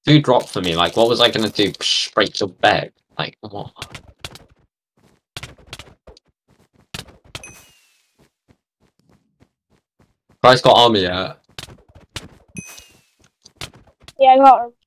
Food dropped for me. Like, what was I gonna do? Break your bed? Like, what? Guys got army yet? Yeah, I got her.